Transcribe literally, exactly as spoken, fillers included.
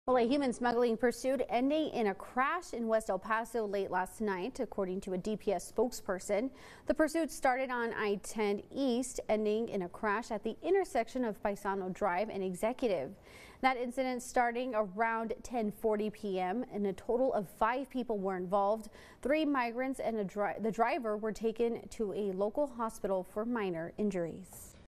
Well, a human smuggling pursuit ending in a crash in West El Paso late last night, according to a D P S spokesperson. The pursuit started on I ten East, ending in a crash at the intersection of Paisano Drive and Executive. That incident starting around ten forty p m and a total of five people were involved. Three migrants and a dri the driver were taken to a local hospital for minor injuries.